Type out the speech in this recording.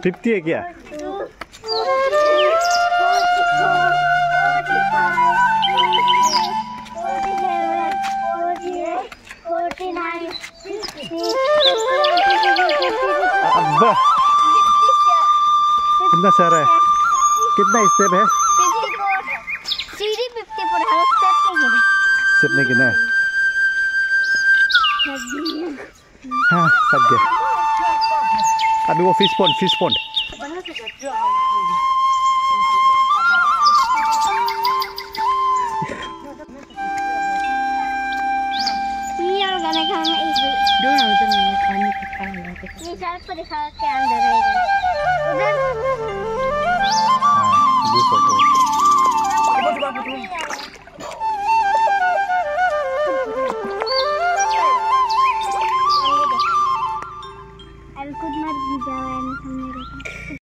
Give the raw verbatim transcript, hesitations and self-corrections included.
Fifty है क्या? अब्बा कितना सारा है, कितना स्टेप है? सीढ़ी फिफ्टी पर है, स्टेप नहीं गिना। स्टेप नहीं गिना है। हाँ सब गया। अभी वो फिश पॉन्ड, फिश पॉन्ड